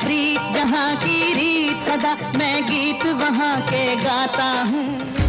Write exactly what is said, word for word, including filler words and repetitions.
प्रीत जहाँ की रीत सदा, मैं गीत वहाँ के गाता हूँ।